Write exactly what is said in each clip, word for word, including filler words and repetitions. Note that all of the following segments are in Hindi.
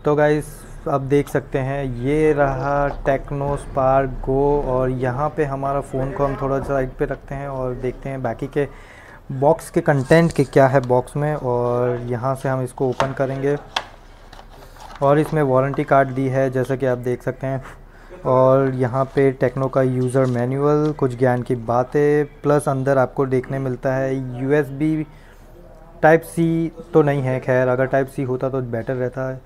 तो गाइस अब देख सकते हैं ये रहा टेक्नो स्पार्क गो, और यहाँ पे हमारा फ़ोन को हम थोड़ा साइड पे रखते हैं और देखते हैं बाकी के बॉक्स के कंटेंट के क्या है बॉक्स में। और यहाँ से हम इसको ओपन करेंगे और इसमें वारंटी कार्ड दी है जैसा कि आप देख सकते हैं, और यहाँ पे टेक्नो का यूज़र मैनुअल, कुछ ज्ञान की बातें, प्लस अंदर आपको देखने मिलता है यूएसबी टाइप सी तो नहीं है, खैर अगर टाइप सी होता तो बेटर रहता है।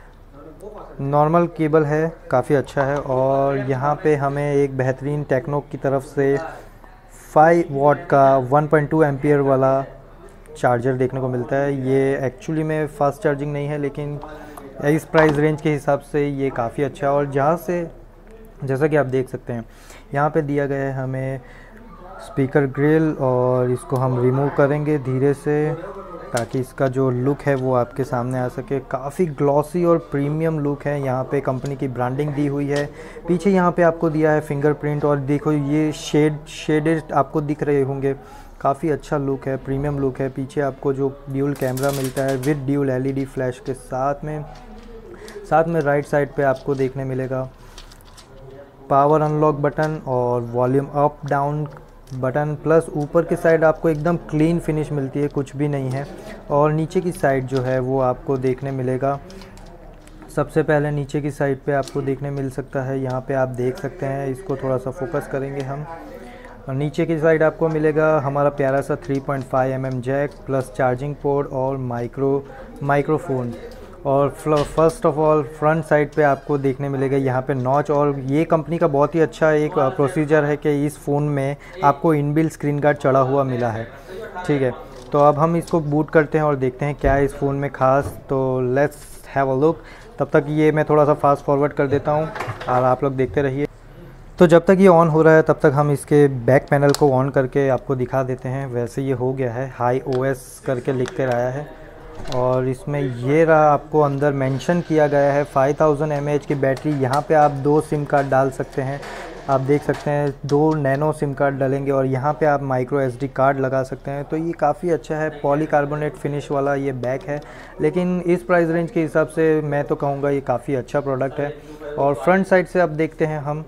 नॉर्मल केबल है, काफ़ी अच्छा है। और यहाँ पे हमें एक बेहतरीन टेक्नो की तरफ से फाइव वॉट का वन पॉइंट टू एम्पियर वाला चार्जर देखने को मिलता है। ये एक्चुअली में फास्ट चार्जिंग नहीं है, लेकिन इस प्राइस रेंज के हिसाब से ये काफ़ी अच्छा है। और जहाँ से जैसा कि आप देख सकते हैं यहाँ पे दिया गया है हमें स्पीकर ग्रिल, और इसको हम रिमूव करेंगे धीरे से ताकि इसका जो लुक है वो आपके सामने आ सके। काफ़ी ग्लॉसी और प्रीमियम लुक है, यहाँ पे कंपनी की ब्रांडिंग दी हुई है। पीछे यहाँ पे आपको दिया है फिंगरप्रिंट, और देखो ये शेड शेडेड आपको दिख रहे होंगे, काफ़ी अच्छा लुक है, प्रीमियम लुक है। पीछे आपको जो ड्यूल कैमरा मिलता है विद ड्यूल एलईडी फ्लैश के साथ में, साथ में राइट साइड पे आपको देखने मिलेगा पावर अनलॉक बटन और volume up down button, plus ऊपर की साइड आपको एकदम क्लीन फिनिश मिलती है, कुछ भी नहीं है। और नीचे की साइड जो है वो आपको देखने मिलेगा, सबसे पहले नीचे की साइड पे आपको देखने मिल सकता है, यहाँ पे आप देख सकते हैं, इसको थोड़ा सा फोकस करेंगे हम। और नीचे की साइड आपको मिलेगा हमारा प्यारा सा three point five M M jack, plus charging port और माइक्रो माइक्रोफोन। और first of all front side पे आपको देखने मिलेगा यहाँ पे नॉच, और ये कंपनी का बहुत ही अच्छा एक प्रोसीजर है कि इस फ़ोन में आपको इनबिल्ट स्क्रीन गार्ड चढ़ा हुआ मिला है, ठीक है। तो अब हम इसको बूट करते हैं और देखते हैं क्या है इस फ़ोन में ख़ास। तो लेट्स हैव अ लुक। तब तक ये मैं थोड़ा सा फास्ट फॉरवर्ड कर देता हूँ और आप लोग देखते रहिए। तो जब तक ये ऑन हो रहा है तब तक हम इसके बैक पैनल को ऑन करके आपको दिखा देते हैं। वैसे ये हो गया है, हाई ओएस करके लिख कर आया है, और इसमें ये रहा आपको अंदर मेंशन किया गया है five thousand M A H की बैटरी। यहाँ पे आप दो सिम कार्ड डाल सकते हैं, आप देख सकते हैं दो नैनो सिम कार्ड डालेंगे, और यहाँ पे आप माइक्रो एसडी कार्ड लगा सकते हैं। तो ये काफ़ी अच्छा है, पॉलीकार्बोनेट फिनिश वाला ये बैक है, लेकिन इस प्राइस रेंज के हिसाब से मैं तो कहूँगा ये काफ़ी अच्छा प्रोडक्ट है। और फ्रंट साइड से अब देखते हैं हम।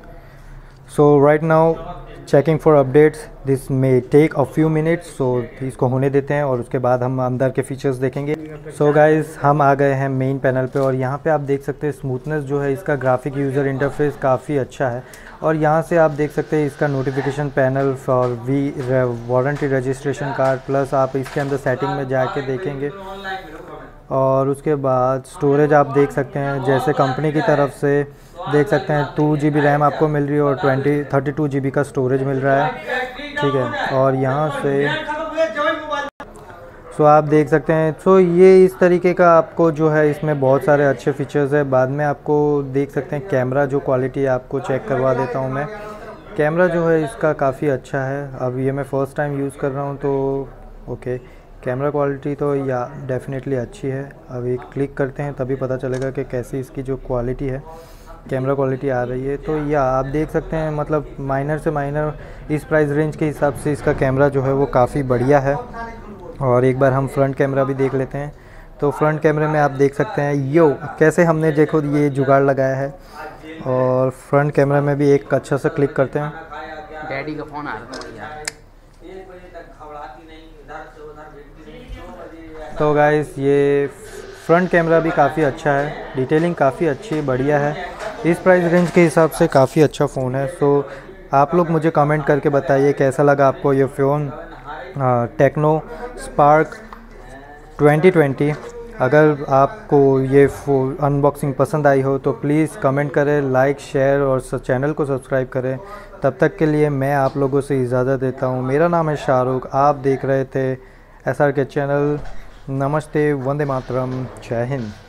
So right now checking for updates, this may take a few minutes, so इसको होने देते हैं और उसके बाद हम अंदर के फीचर्स देखेंगे। सो गाइस हम आ गए हैं मेन पैनल पे, और यहाँ पे आप देख सकते हैं स्मूथनेस जो है इसका, ग्राफिक यूज़र इंटरफेस काफ़ी अच्छा है। और यहाँ से आप देख सकते हैं इसका notification panel for we warranty registration card, plus आप इसके अंदर सेटिंग में जाके देखेंगे। और उसके बाद स्टोरेज आप देख सकते हैं, जैसे कंपनी की तरफ से देख सकते हैं टू जी बी रैम आपको मिल रही है और twenty thirty two G B का स्टोरेज मिल रहा है, ठीक है। और यहाँ से सो आप देख सकते हैं, सो ये इस तरीके का आपको जो है इसमें बहुत सारे अच्छे फीचर्स है। बाद में आपको देख सकते हैं कैमरा जो क्वालिटी है आपको चेक करवा देता हूँ मैं। कैमरा जो है इसका काफ़ी अच्छा है, अब ये मैं फ़र्स्ट टाइम यूज़ कर रहा हूँ तो ओके, कैमरा क्वालिटी तो या डेफिनेटली अच्छी है। अब एक क्लिक करते हैं तभी पता चलेगा कि कैसी इसकी जो क्वालिटी है, कैमरा क्वालिटी आ रही है। तो या आप देख सकते हैं, मतलब माइनर से माइनर इस प्राइस रेंज के हिसाब से इसका कैमरा जो है वो काफ़ी बढ़िया है। और एक बार हम फ्रंट कैमरा भी देख लेते हैं। तो फ्रंट कैमरे में आप देख सकते हैं यो कैसे हमने देखो ये जुगाड़ लगाया है। और फ्रंट कैमरा में भी एक अच्छा सा क्लिक करते हैं। डैडी का फ़ोन आ रहा था। तो गाइस ये फ्रंट कैमरा भी काफ़ी अच्छा है, डिटेलिंग काफ़ी अच्छी बढ़िया है, इस प्राइस रेंज के हिसाब से काफ़ी अच्छा फ़ोन है। सो आप लोग मुझे कमेंट करके बताइए कैसा लगा आपको ये phone Tecno Spark twenty twenty. अगर आपको ये फ़ोन अनबॉक्सिंग पसंद आई हो तो प्लीज़ कमेंट करें, लाइक शेयर और चैनल को सब्सक्राइब करें। तब तक के लिए मैं आप लोगों से इजाज़त देता हूँ। मेरा नाम है शाहरुख, आप देख रहे थे एस आर के चैनल। नमस्ते, वंदे मातरम, जय हिंद।